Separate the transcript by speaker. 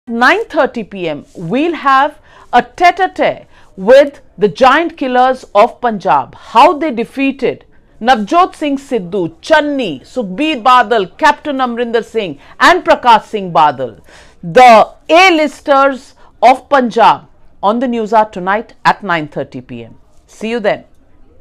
Speaker 1: 9:30 p.m. we'll have a tete-a-tete with the giant killers of Punjab, how they defeated Navjot Singh Sidhu, Channi, Sukhbir Badal, Captain Amrinder Singh and Prakash Singh Badal, the A-listers of Punjab, on the NewsHour tonight at 9:30 p.m. See you then.